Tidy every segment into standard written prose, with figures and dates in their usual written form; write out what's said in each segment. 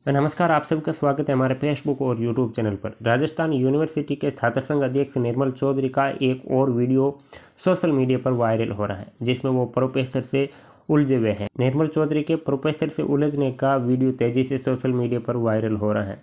नमस्कार, आप सबका स्वागत है हमारे फेसबुक और यूट्यूब चैनल पर। राजस्थान यूनिवर्सिटी के छात्र संघ अध्यक्ष निर्मल चौधरी का एक और वीडियो सोशल मीडिया पर वायरल हो रहा है, जिसमें वो प्रोफेसर से उलझे हुए हैं। निर्मल चौधरी के प्रोफेसर से उलझने का वीडियो तेजी से सोशल मीडिया पर वायरल हो रहा है।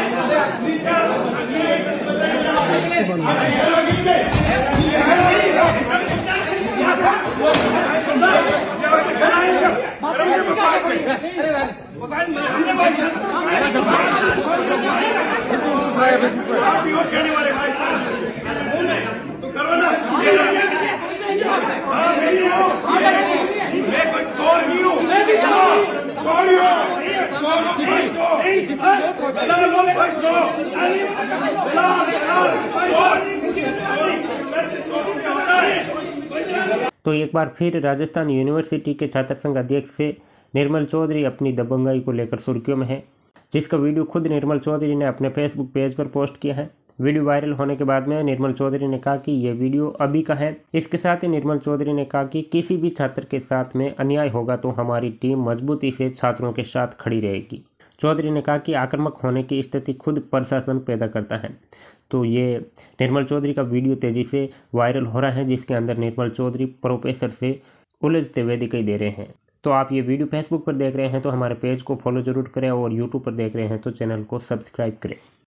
तो एक बार फिर राजस्थान यूनिवर्सिटी के छात्र संघ अध्यक्ष से निर्मल चौधरी अपनी दबंगाई को लेकर सुर्खियों में है, जिसका वीडियो खुद निर्मल चौधरी ने अपने फेसबुक पेज पर पोस्ट किया है। वीडियो वायरल होने के बाद में निर्मल चौधरी ने कहा कि यह वीडियो अभी का है। इसके साथ ही निर्मल चौधरी ने कहा कि किसी भी छात्र के साथ में अन्याय होगा तो हमारी टीम मजबूती से छात्रों के साथ खड़ी रहेगी। चौधरी ने कहा कि आक्रामक होने की स्थिति खुद प्रशासन पैदा करता है। तो ये निर्मल चौधरी का वीडियो तेजी से वायरल हो रहा है, जिसके अंदर निर्मल चौधरी प्रोफेसर से उलझते हुए दिखाई दे रहे हैं। तो आप ये वीडियो फेसबुक पर देख रहे हैं तो हमारे पेज को फॉलो जरूर करें, और यूट्यूब पर देख रहे हैं तो चैनल को सब्सक्राइब करें।